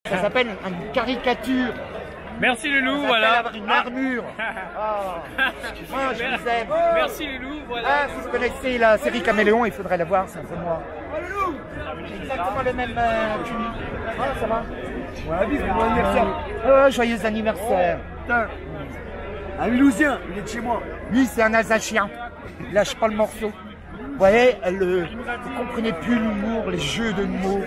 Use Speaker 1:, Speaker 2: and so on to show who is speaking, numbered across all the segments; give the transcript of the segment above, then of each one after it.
Speaker 1: Ça s'appelle une caricature.
Speaker 2: Merci Loulou,
Speaker 1: Ça
Speaker 2: voilà.
Speaker 1: avoir une armure. Oh. Moi, je vous aime.
Speaker 2: Merci Loulou, voilà.
Speaker 1: Ah, si vous connaissez la série Caméléon, il faudrait la voir, c'est un peu moi. Exactement le même tunique. Ah, ça va.
Speaker 3: Ouais, bon anniversaire.
Speaker 1: Oh, joyeux anniversaire.
Speaker 3: Putain. Un Mulhousien, il est de chez moi.
Speaker 1: Lui, c'est un Alsacien. Il lâche pas le morceau. Vous voyez, vous comprenez plus l'humour, les jeux de mots.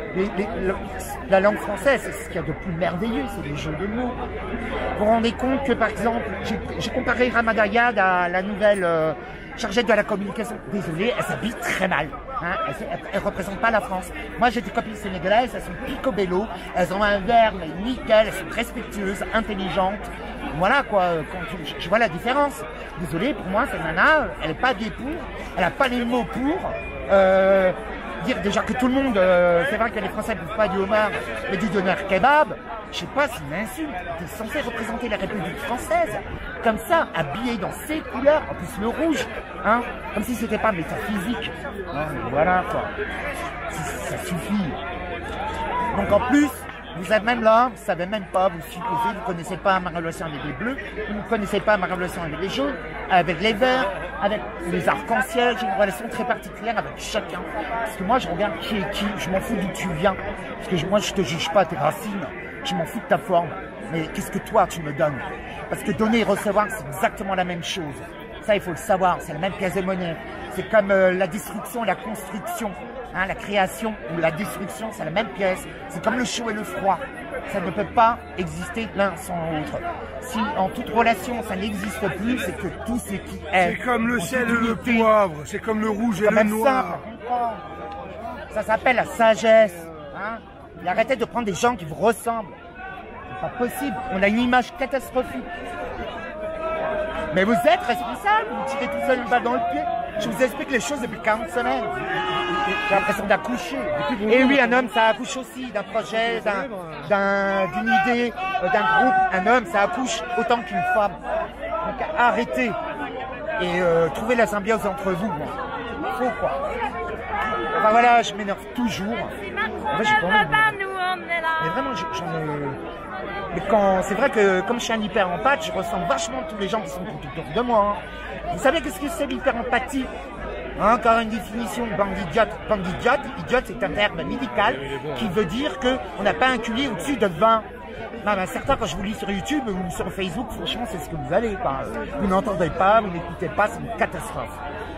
Speaker 1: La langue française, c'est ce qu'il y a de plus merveilleux, c'est les jeux de mots. Vous vous rendez compte que, par exemple, j'ai comparé Ramadayad à la nouvelle chargée de la communication. Désolée, elle s'habille très mal. Hein, elle représente pas la France. Moi, j'ai des copines sénégalaises, elles sont picobello, elles ont un verbe nickel, elles sont respectueuses, intelligentes. Voilà quoi, quand je vois la différence. Désolé, pour moi, cette nana, elle n'est pas habillée pour, elle n'a pas les mots pour. Dire déjà que tout le monde, c'est vrai que les Français ne bouffent pas du homard, mais du doner kebab, je sais pas, c'est une insulte. Tu es censé représenter la République française, comme ça, habillé dans ces couleurs, en plus le rouge, hein, comme si c'était pas métaphysique. Non, mais voilà quoi, ça suffit. Donc en plus, vous êtes même là, vous savez même pas, vous supposez, vous connaissez pas ma relation avec les bleus, vous ne connaissez pas ma relation avec les jaunes, avec les verts, avec les arcs-en-ciel. J'ai une relation très particulière avec chacun. Parce que moi, je regarde qui est qui, je m'en fous d'où tu viens. Parce que moi, je te juge pas tes racines, je m'en fous de ta forme. Mais qu'est-ce que toi, tu me donnes? Parce que donner et recevoir, c'est exactement la même chose. Ça, il faut le savoir, c'est la même pièce de monnaie. C'est comme la destruction et la construction. Hein, la création ou la destruction, c'est la même pièce. C'est comme le chaud et le froid. Ça ne peut pas exister l'un sans l'autre. Si en toute relation, ça n'existe plus, c'est que tout ce qui est...
Speaker 3: C'est comme le sel et le poivre, c'est comme le rouge et le noir.
Speaker 1: Ça s'appelle la sagesse. Hein, et arrêtez de prendre des gens qui vous ressemblent. C'est pas possible. On a une image catastrophique. Mais vous êtes responsable, vous tirez tout seul une balle dans le pied. Je vous explique les choses depuis 40 semaines. J'ai l'impression d'accoucher. Et oui, un homme, ça accouche aussi d'un projet, d'une idée, d'un groupe. Un homme, ça accouche autant qu'une femme. Donc arrêtez. Et trouvez la symbiose entre vous. Il faut quoi. Enfin voilà, je m'énerve toujours. En fait, j'ai pas envie. Mais vraiment, mais quand c'est vrai que comme je suis un hyper empathe, je ressens vachement tous les gens qui sont autour de moi. Hein. Vous savez qu'est-ce que c'est l'hyper empathie? Encore une définition, bande d'idiotes. Bande d'idiotes, idiote c'est un terme médical qui veut dire qu'on n'a pas un culé au-dessus de 20. Non, mais certains, quand je vous lis sur YouTube ou sur Facebook, franchement, c'est ce que vous allez. Vous n'entendez pas, vous n'écoutez pas, c'est une catastrophe.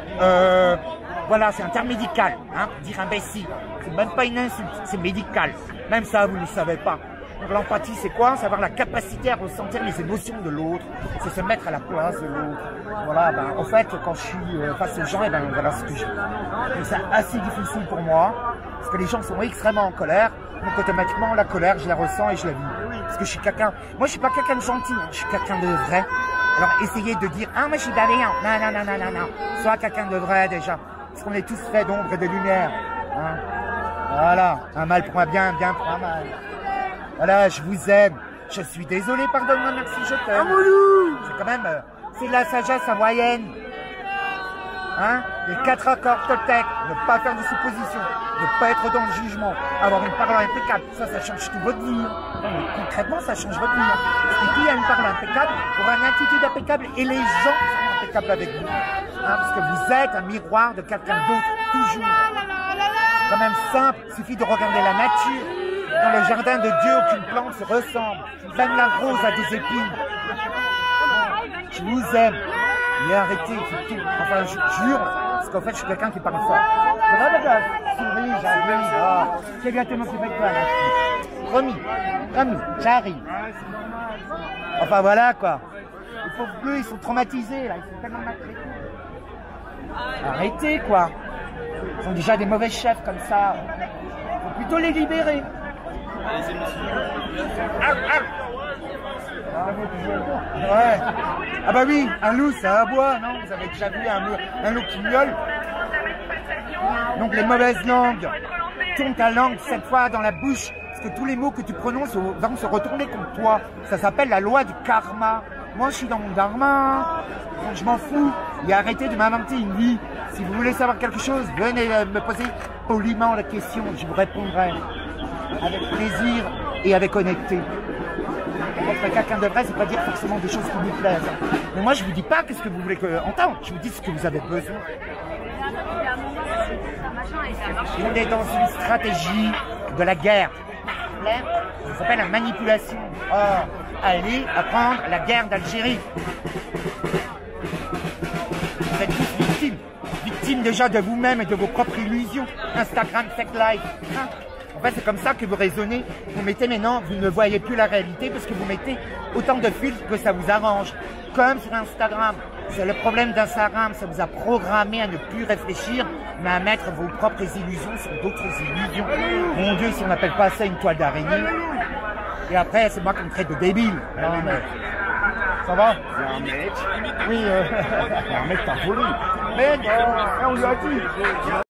Speaker 1: Voilà, c'est un terme médical, hein, pour dire imbécile. C'est même pas une insulte, c'est médical. Même ça, vous ne le savez pas. Donc l'empathie, c'est quoi? C'est avoir la capacité à ressentir les émotions de l'autre, c'est se mettre à la place de l'autre. Voilà, ben, en fait, quand je suis face aux gens, et ben, voilà ce que je... Donc c'est assez difficile pour moi, parce que les gens sont extrêmement en colère, donc automatiquement, la colère, je la ressens et je la vis. Parce que je suis quelqu'un... Moi, je suis pas quelqu'un de gentil, je suis quelqu'un de vrai. Alors, essayez de dire, ah, moi, je suis bienveillant. Non, non, non, non, non, non. Sois quelqu'un de vrai, déjà. Parce qu'on est tous faits d'ombre et de lumière. Hein. Voilà, un mal pour un bien, un bien pour un mal. Voilà, je vous aime. Je suis désolé, pardonne-moi, merci, je t'aime. C'est quand même, c'est de la sagesse hawaïenne. Hein? Les 4 accords Toltec, ne pas faire de suppositions, ne pas être dans le jugement, avoir une parole impeccable, ça change tout votre vie. Non, mais concrètement, ça change votre vie. Parce que qui a une parole impeccable aura une attitude impeccable et les gens seront impeccables avec vous. Hein? Parce que vous êtes un miroir de quelqu'un d'autre, toujours. C'est quand même simple, il suffit de regarder la nature. Dans le jardin de Dieu, aucune plante se ressemble. Même la rose a des épines. Je vous aime. Mais arrêtez, c'est tout. Enfin, je jure, parce qu'en fait, je suis quelqu'un qui parle fort. Ça va, madame? Souris, j'arrive. Ah, c'est bientôt m'occuper de toi, là. Promis, j'arrive. Enfin, voilà, quoi. Les pauvres bleus, ils sont traumatisés, là. Ils sont tellement maltraités. Arrêtez, quoi. Ils ont déjà des mauvais chefs comme ça. Il faut plutôt les libérer. Ouais. Ah bah oui, un loup ça aboie, non? Vous avez déjà vu un loup qui miaule? Donc les mauvaises langues, tourne ta langue 7 fois dans la bouche, parce que tous les mots que tu prononces vont se retourner contre toi. Ça s'appelle la loi du karma. Moi je suis dans mon dharma, donc je m'en fous. Et arrêtez de m'inventer une vie. Si vous voulez savoir quelque chose, venez me poser poliment la question, je vous répondrai avec plaisir. et avec honnêteté. Être quelqu'un de vrai, c'est pas dire forcément des choses qui vous plaisent. Mais moi, je vous dis pas qu'est-ce que vous voulez entendre. Je vous dis ce que vous avez besoin. On est dans une stratégie de la guerre. Ça s'appelle la manipulation. Or, allez apprendre la guerre d'Algérie. Vous êtes tous victimes. Victimes déjà de vous-même et de vos propres illusions. Instagram, fake life. Hein? En fait, c'est comme ça que vous raisonnez. Vous mettez maintenant, vous ne voyez plus la réalité parce que vous mettez autant de filtres que ça vous arrange. Comme sur Instagram. C'est le problème d'Instagram. Ça vous a programmé à ne plus réfléchir, mais à mettre vos propres illusions sur d'autres illusions. Mon Dieu, si on n'appelle pas ça une toile d'araignée. Et après, c'est moi qui me traite de débile. Non, mais... Ça va?
Speaker 3: Il y a un mec.
Speaker 1: Oui,
Speaker 3: Il y a un mec, t'as volé.
Speaker 1: Mais non, on lui a dit.